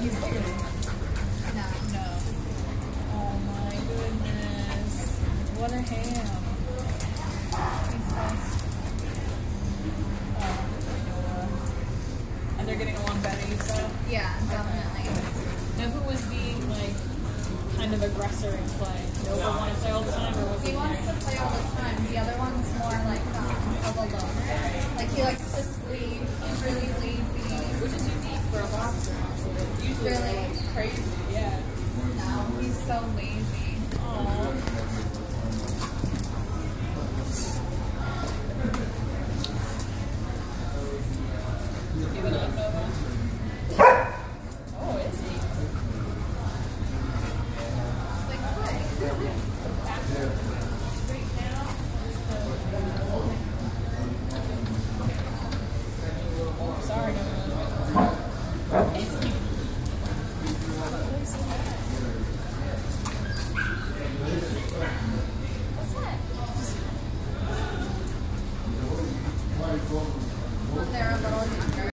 he's bigger than him. No. No. Oh my goodness. What a ham. He's so and they're getting along better, you said? Yeah, definitely. Now who was being like kind of aggressor in play? Nova want to play all the time, or was He wants to play all the time. The other one's more like of a loner. Like he likes to sleep. He's really lazy. Which is unique for a boxer, actually. Usually Really? crazy, yeah. No, he's so lazy. Aww.